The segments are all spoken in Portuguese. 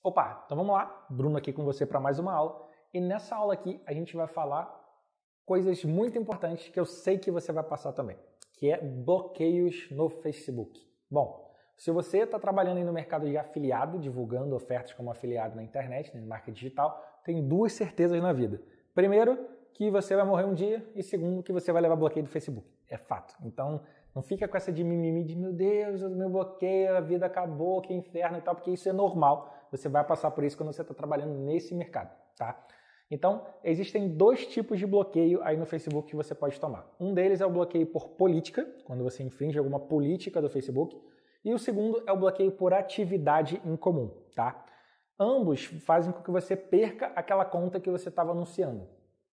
Opa, então vamos lá, Bruno aqui com você para mais uma aula. E nessa aula aqui a gente vai falar coisas muito importantes que eu sei que você vai passar também, que é bloqueios no Facebook. Bom, se você está trabalhando aí no mercado de afiliado, divulgando ofertas como afiliado na internet, no marketing digital, tem duas certezas na vida. Primeiro, que você vai morrer um dia e segundo, que você vai levar bloqueio do Facebook. É fato. Então, não fica com essa de mimimi de meu Deus, o meu bloqueio, a vida acabou, que inferno e tal, porque isso é normal. Você vai passar por isso quando você está trabalhando nesse mercado, tá? Então, existem dois tipos de bloqueio aí no Facebook que você pode tomar. Um deles é o bloqueio por política, quando você infringe alguma política do Facebook, e o segundo é o bloqueio por atividade em comum, tá? Ambos fazem com que você perca aquela conta que você estava anunciando.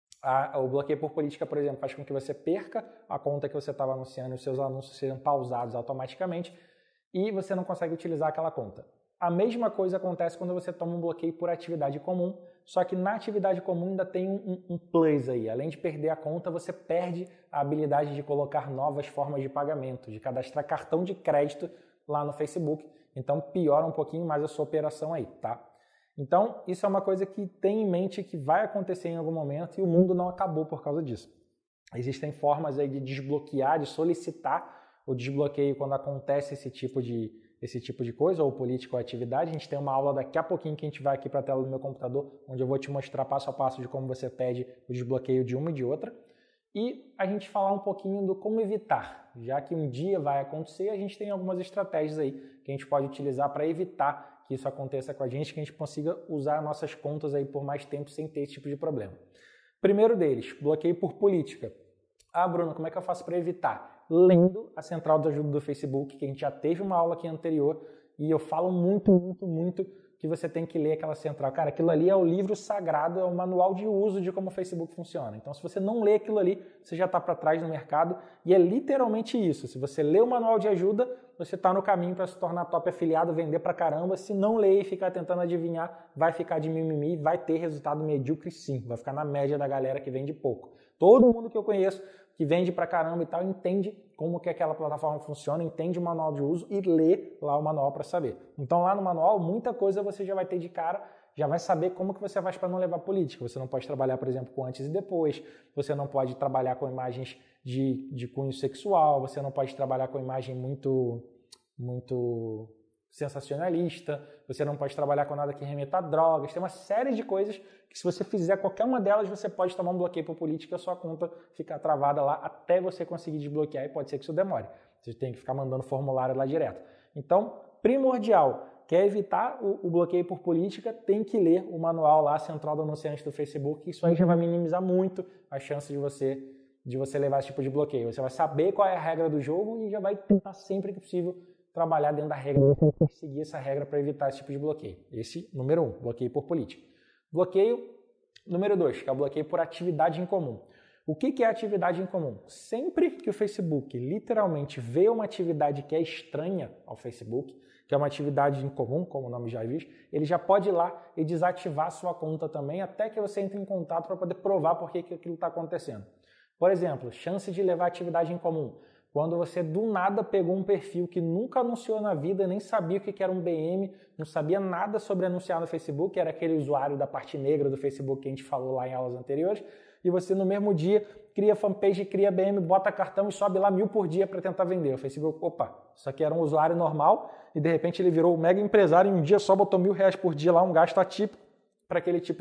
O bloqueio por política, por exemplo, faz com que você perca a conta que você estava anunciando e os seus anúncios sejam pausados automaticamente e você não consegue utilizar aquela conta. A mesma coisa acontece quando você toma um bloqueio por atividade comum, só que na atividade comum ainda tem um plus aí. Além de perder a conta, você perde a habilidade de colocar novas formas de pagamento, de cadastrar cartão de crédito lá no Facebook. Então piora um pouquinho mais a sua operação aí, tá? Então, isso é uma coisa que tem em mente que vai acontecer em algum momento e o mundo não acabou por causa disso. Existem formas aí de desbloquear, de solicitar o desbloqueio quando acontece esse tipo de coisa, ou política ou atividade. A gente tem uma aula daqui a pouquinho que a gente vai aqui para a tela do meu computador, onde eu vou te mostrar passo a passo de como você pede o desbloqueio de uma e de outra. E a gente falar um pouquinho do como evitar, já que um dia vai acontecer, a gente tem algumas estratégias aí que a gente pode utilizar para evitar que isso aconteça com a gente, que a gente consiga usar nossas contas aí por mais tempo sem ter esse tipo de problema. Primeiro deles, bloqueio por política. Ah, Bruno, como é que eu faço para evitar? Lendo a central de ajuda do Facebook, que a gente já teve uma aula aqui anterior, e eu falo muito que você tem que ler aquela central. Cara, aquilo ali é o livro sagrado, é o manual de uso de como o Facebook funciona. Então, se você não lê aquilo ali, você já está para trás no mercado, e é literalmente isso. Se você lê o manual de ajuda, você está no caminho para se tornar top afiliado, vender para caramba. Se não ler e ficar tentando adivinhar, vai ficar de mimimi, vai ter resultado medíocre sim, vai ficar na média da galera que vende pouco. Todo mundo que eu conheço que vende pra caramba e tal, entende como que aquela plataforma funciona, entende o manual de uso e lê lá o manual para saber. Então lá no manual, muita coisa você já vai ter de cara, já vai saber como que você faz para não levar política. Você não pode trabalhar, por exemplo, com antes e depois, você não pode trabalhar com imagens de cunho sexual, você não pode trabalhar com imagem muito sensacionalista, você não pode trabalhar com nada que remeta a drogas, tem uma série de coisas que se você fizer qualquer uma delas, você pode tomar um bloqueio por política e a sua conta ficar travada lá até você conseguir desbloquear e pode ser que isso demore. Você tem que ficar mandando formulário lá direto. Então, primordial, quer evitar o bloqueio por política, tem que ler o manual lá, central do anunciante do Facebook, isso aí já vai minimizar muito a chance de você levar esse tipo de bloqueio. Você vai saber qual é a regra do jogo e já vai tentar sempre que possível trabalhar dentro da regra, seguir essa regra para evitar esse tipo de bloqueio. Esse, número 1, bloqueio por política. Bloqueio número 2, que é o bloqueio por atividade em comum. O que é atividade em comum? Sempre que o Facebook literalmente vê uma atividade que é estranha ao Facebook, que é uma atividade em comum, como o nome já diz, ele já pode ir lá e desativar a sua conta também, até que você entre em contato para poder provar por que aquilo está acontecendo. Por exemplo, chance de levar atividade em comum. Quando você do nada pegou um perfil que nunca anunciou na vida, nem sabia o que era um BM, não sabia nada sobre anunciar no Facebook, era aquele usuário da parte negra do Facebook que a gente falou lá em aulas anteriores, e você no mesmo dia cria fanpage, cria BM, bota cartão e sobe lá 1.000 por dia para tentar vender. O Facebook, opa, isso aqui era um usuário normal e de repente ele virou um mega empresário e um dia só botou R$1.000 por dia lá, um gasto atípico para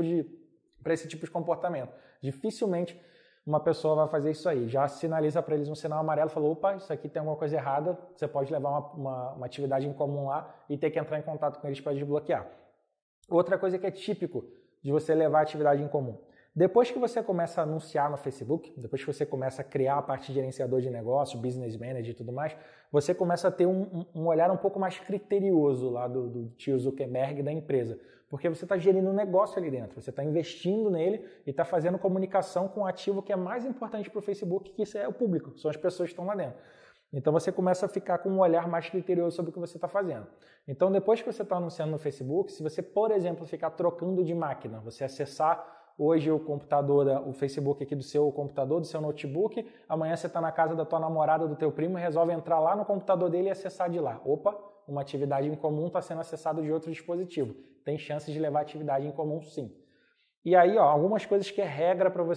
esse tipo de comportamento. Dificilmente uma pessoa vai fazer isso aí, já sinaliza para eles um sinal amarelo, falou, opa, isso aqui tem alguma coisa errada, você pode levar uma atividade em comum lá e ter que entrar em contato com eles para desbloquear. Outra coisa que é típico de você levar atividade em comum. Depois que você começa a anunciar no Facebook, depois que você começa a criar a parte de gerenciador de negócio, business manager e tudo mais, você começa a ter um olhar um pouco mais criterioso lá do tio Zuckerberg da empresa. Porque você está gerindo um negócio ali dentro, você está investindo nele e está fazendo comunicação com o ativo que é mais importante para o Facebook, que isso é o público, são as pessoas que estão lá dentro. Então você começa a ficar com um olhar mais criterioso sobre o que você está fazendo. Então depois que você está anunciando no Facebook, se você, por exemplo, ficar trocando de máquina, você acessar hoje o computador, o Facebook aqui do seu computador, do seu notebook, amanhã você está na casa da tua namorada, do teu primo e resolve entrar lá no computador dele e acessar de lá. Opa, uma atividade em comum está sendo acessada de outro dispositivo. Tem chance de levar atividade em comum, sim. E aí, algumas coisas que é regra para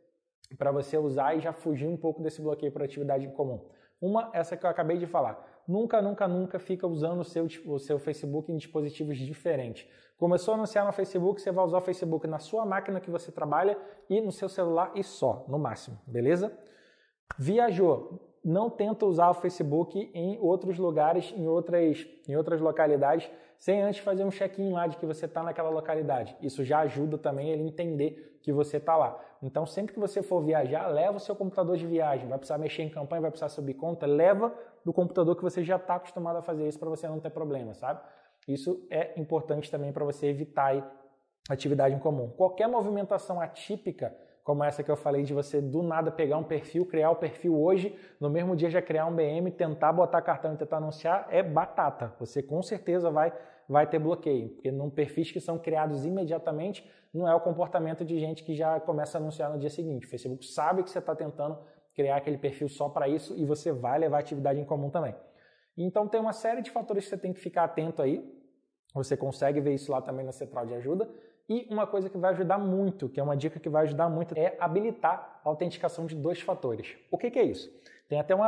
você usar e já fugir um pouco desse bloqueio por atividade em comum. Uma, essa que eu acabei de falar. Nunca, nunca, nunca fica usando o seu Facebook em dispositivos diferentes. Começou a anunciar no Facebook, você vai usar o Facebook na sua máquina que você trabalha e no seu celular e só, no máximo, beleza? Viajou. Não tenta usar o Facebook em outros lugares, em outras localidades, sem antes fazer um check-in lá de que você está naquela localidade. Isso já ajuda também ele entender que você está lá. Então, sempre que você for viajar, leva o seu computador de viagem. Vai precisar mexer em campanha, vai precisar subir conta, leva do computador que você já está acostumado a fazer isso para você não ter problema, sabe? Isso é importante também para você evitar aí atividade em comum. Qualquer movimentação atípica, como essa que eu falei de você do nada pegar um perfil, criar o perfil hoje, no mesmo dia já criar um BM, tentar botar cartão e tentar anunciar, é batata. Você com certeza vai ter bloqueio, porque num perfis que são criados imediatamente, não é o comportamento de gente que já começa a anunciar no dia seguinte. O Facebook sabe que você está tentando criar aquele perfil só para isso e você vai levar atividade em comum também. Então tem uma série de fatores que você tem que ficar atento aí. Você consegue ver isso lá também na central de ajuda. E uma coisa que vai ajudar muito, que é uma dica que vai ajudar muito, é habilitar a autenticação de 2 fatores. O que é isso? Tem até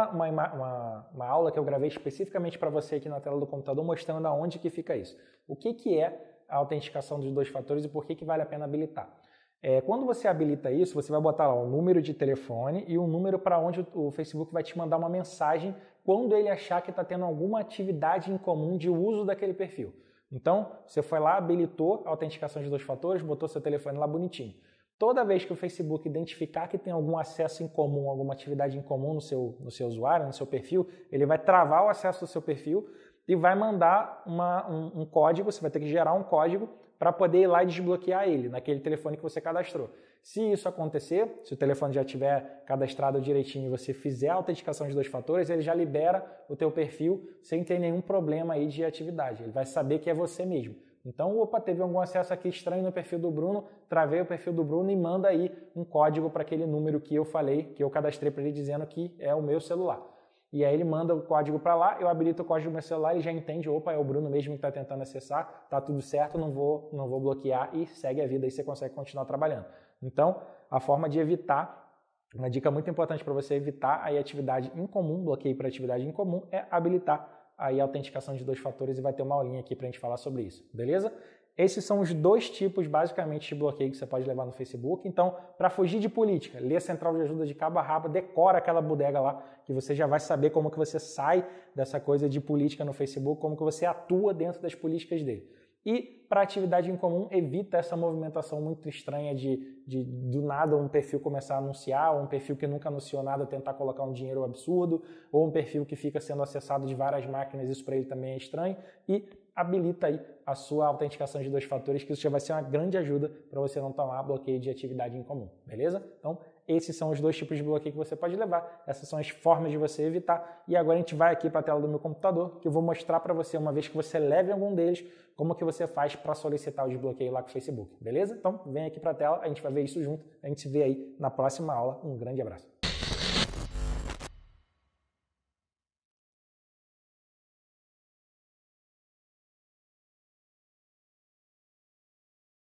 uma aula que eu gravei especificamente para você aqui na tela do computador mostrando aonde que fica isso. O que é a autenticação dos 2 fatores e por que vale a pena habilitar? Quando você habilita isso, você vai botar lá um número de telefone e um número para onde o Facebook vai te mandar uma mensagem quando ele achar que está tendo alguma atividade em comum de uso daquele perfil. Então, você foi lá, habilitou a autenticação de 2 fatores, botou seu telefone lá bonitinho. Toda vez que o Facebook identificar que tem algum acesso em comum, alguma atividade em comum no seu usuário, no seu perfil, ele vai travar o acesso do seu perfil e vai mandar um código, você vai ter que gerar um código para poder ir lá e desbloquear ele naquele telefone que você cadastrou. Se isso acontecer, se o telefone já estiver cadastrado direitinho e você fizer a autenticação de 2 fatores, ele já libera o teu perfil sem ter nenhum problema aí de atividade. Ele vai saber que é você mesmo. Então, opa, teve algum acesso aqui estranho no perfil do Bruno, travei o perfil do Bruno e manda aí um código para aquele número que eu falei, que eu cadastrei para ele dizendo que é o meu celular. E aí ele manda o código para lá, eu habilito o código do meu celular, ele já entende, opa, é o Bruno mesmo que está tentando acessar, tá tudo certo, não vou bloquear e segue a vida e você consegue continuar trabalhando. Então, a forma de evitar, uma dica muito importante para você evitar a atividade em comum, bloqueio para atividade em comum, é habilitar aí a autenticação de 2 fatores e vai ter uma aulinha aqui para a gente falar sobre isso, beleza? Esses são os 2 tipos, basicamente, de bloqueio que você pode levar no Facebook. Então, para fugir de política, lê a central de ajuda de cabo a rabo, decora aquela bodega lá, que você já vai saber como que você sai dessa coisa de política no Facebook, como que você atua dentro das políticas dele. E, para atividade em comum, evita essa movimentação muito estranha de do nada um perfil começar a anunciar, ou um perfil que nunca anunciou nada tentar colocar um dinheiro absurdo, ou um perfil que fica sendo acessado de várias máquinas, isso para ele também é estranho. E habilita aí a sua autenticação de 2 fatores, que isso já vai ser uma grande ajuda para você não tomar bloqueio de atividade em comum, beleza? Então, esses são os 2 tipos de bloqueio que você pode levar, essas são as formas de você evitar. E agora a gente vai aqui para a tela do meu computador, que eu vou mostrar para você, uma vez que você leve algum deles, como que você faz para solicitar o desbloqueio lá com o Facebook, beleza? Então, vem aqui para a tela, a gente vai ver isso junto, a gente se vê aí na próxima aula. Um grande abraço.